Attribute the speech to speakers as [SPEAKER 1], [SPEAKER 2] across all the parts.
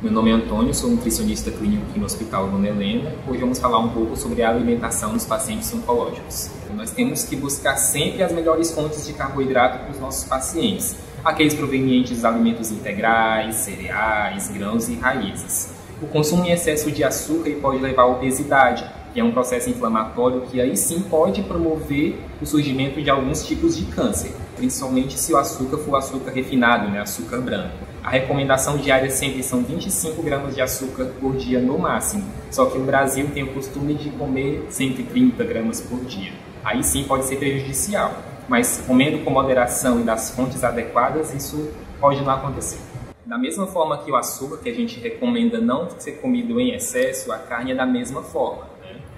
[SPEAKER 1] Meu nome é Antônio, sou nutricionista clínico aqui no Hospital Dona Helena. Hoje vamos falar um pouco sobre a alimentação dos pacientes oncológicos. Nós temos que buscar sempre as melhores fontes de carboidrato para os nossos pacientes, aqueles provenientes dos alimentos integrais, cereais, grãos e raízes. O consumo em excesso de açúcar pode levar à obesidade, que é um processo inflamatório que aí sim pode promover o surgimento de alguns tipos de câncer, principalmente se o açúcar for açúcar refinado, açúcar branco. A recomendação diária sempre são 25 gramas de açúcar por dia no máximo, só que o Brasil tem o costume de comer 130 gramas por dia. Aí sim pode ser prejudicial, mas comendo com moderação e das fontes adequadas, isso pode não acontecer. Da mesma forma que o açúcar, que a gente recomenda não ser comido em excesso, a carne é da mesma forma.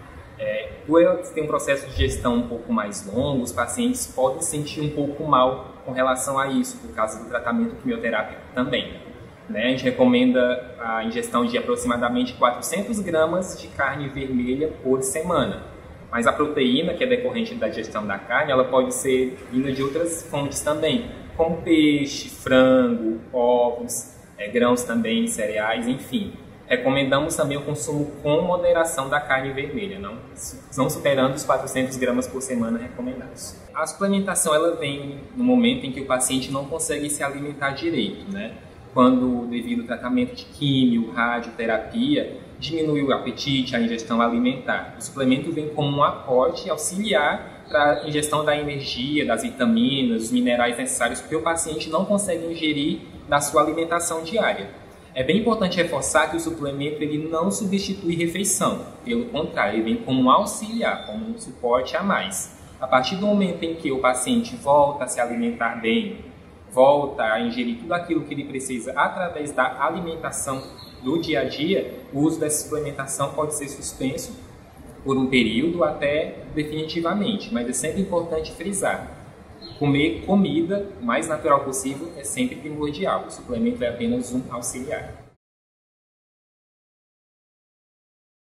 [SPEAKER 1] Por ela ter um processo de digestão um pouco mais longo, os pacientes podem sentir um pouco mal com relação a isso, por causa do tratamento quimioterápico também. A gente recomenda a ingestão de aproximadamente 400 gramas de carne vermelha por semana. Mas a proteína, que é decorrente da digestão da carne, ela pode ser vinda de outras fontes também, como peixe, frango, ovos, grãos também, cereais, enfim. Recomendamos também o consumo com moderação da carne vermelha, não superando os 400 gramas por semana recomendados. A suplementação ela vem no momento em que o paciente não consegue se alimentar direito, quando, devido ao tratamento de químio, radioterapia, diminui o apetite, a ingestão alimentar. O suplemento vem como um aporte auxiliar para a ingestão da energia, das vitaminas, dos minerais necessários, porque o paciente não consegue ingerir da sua alimentação diária. É bem importante reforçar que o suplemento ele não substitui refeição, pelo contrário, ele vem como um auxiliar, como um suporte a mais. A partir do momento em que o paciente volta a se alimentar bem, volta a ingerir tudo aquilo que ele precisa através da alimentação do dia a dia, o uso dessa suplementação pode ser suspenso por um período até definitivamente, mas é sempre importante frisar. Comer comida o mais natural possível é sempre primordial, o suplemento é apenas um auxiliar.